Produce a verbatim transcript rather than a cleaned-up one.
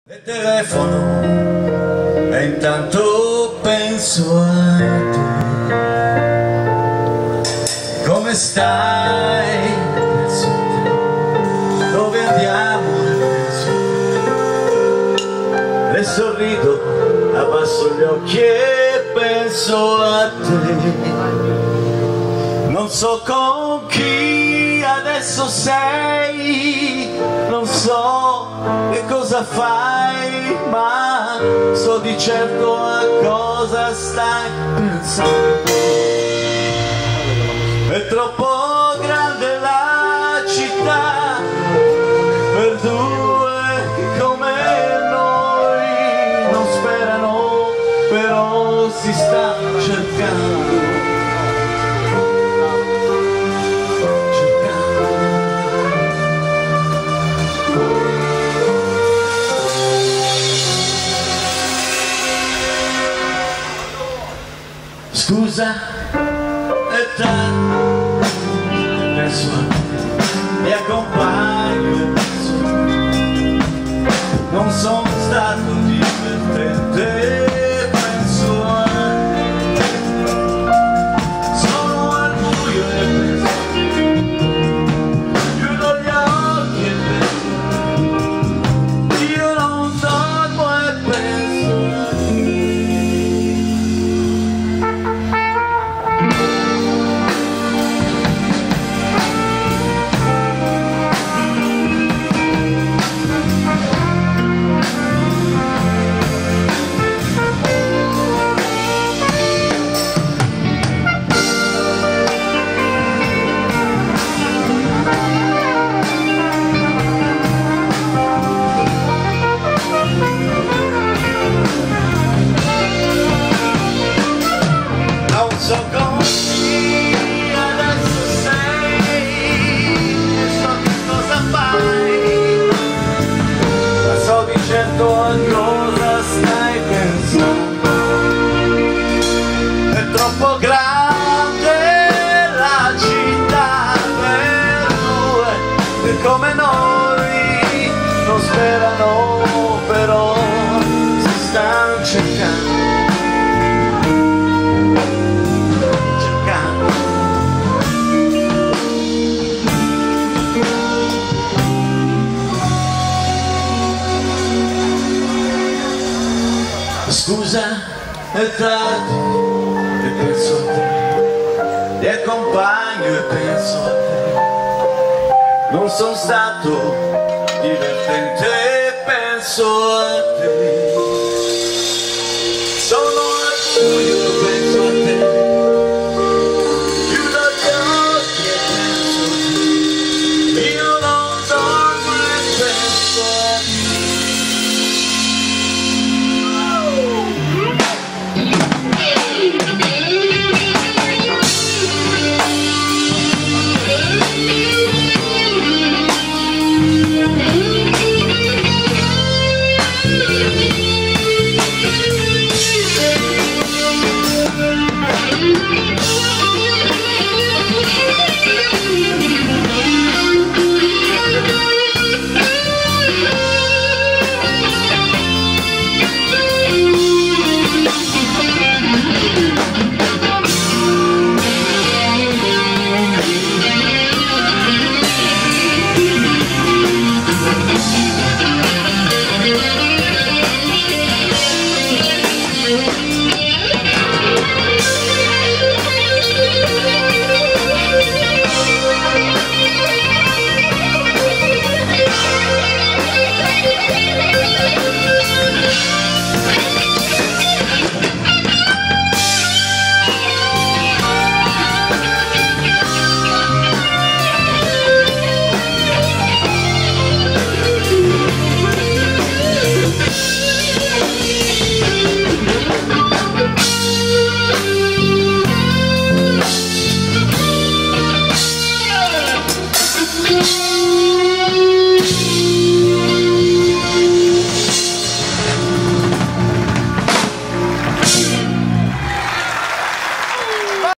E telefono e intanto penso a te. Come stai? Penso a te. Dove andiamo? Penso a te. Le sorrido, abbasso gli occhi e penso a te. Non so con chi adesso sei, non so che cosa fai, ma so di certo a cosa stai pensando. È troppo grande la città per due come noi, non sperano, però si sta cercando. Scusa, è tardi, penso a te, mi accompagno e penso a te. Non sono stato divertente, penso a te. Sono al buio e penso a te. Chiudo gli occhi e penso a te. Io non dormo e penso a te. Come noi non sperano, però si stanno cercando, cercando. Scusa, è tardi e penso a te, ti accompagno e penso a te. Non sono stato divertente, penso a te.